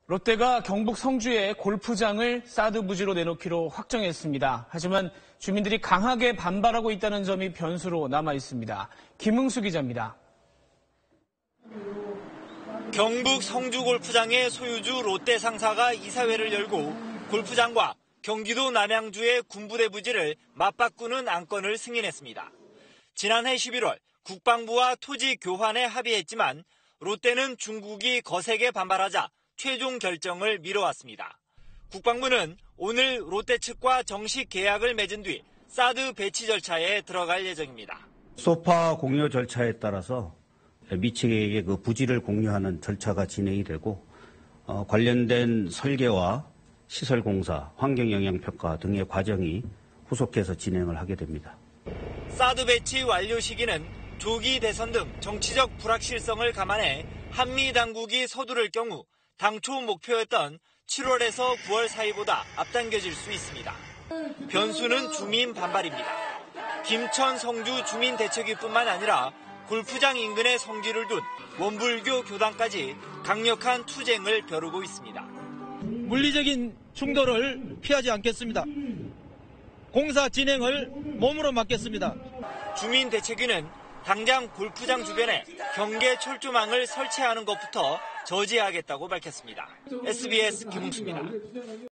롯데가 경북 성주에 골프장을 사드 부지로 내놓기로 확정했습니다. 하지만 주민들이 강하게 반발하고 있다는 점이 변수로 남아 있습니다. 김흥수 기자입니다. 경북 성주 골프장의 소유주 롯데 상사가 이사회를 열고 골프장과 경기도 남양주의 군부대 부지를 맞바꾸는 안건을 승인했습니다. 지난해 11월 국방부와 토지 교환에 합의했지만 롯데는 중국이 거세게 반발하자 최종 결정을 미뤄왔습니다. 국방부는 오늘 롯데 측과 정식 계약을 맺은 뒤 사드 배치 절차에 들어갈 예정입니다. 소파 공여 절차에 따라서 미측에게 그 부지를 공유하는 절차가 진행이 되고 관련된 설계와 시설 공사, 환경 영향 평가 등의 과정이 후속해서 진행을 하게 됩니다. 사드 배치 완료 시기는 조기 대선 등 정치적 불확실성을 감안해 한미 당국이 서두를 경우 당초 목표였던 7월에서 9월 사이보다 앞당겨질 수 있습니다. 변수는 주민 반발입니다. 김천 성주 주민대책위뿐만 아니라 골프장 인근에 성지를 둔 원불교 교단까지 강력한 투쟁을 벼르고 있습니다. 물리적인 충돌을 피하지 않겠습니다. 공사 진행을 몸으로 맡겠습니다. 주민대책위는 당장 골프장 주변에 경계 철조망을 설치하는 것부터 저지하겠다고 밝혔습니다. SBS 김흥수입니다.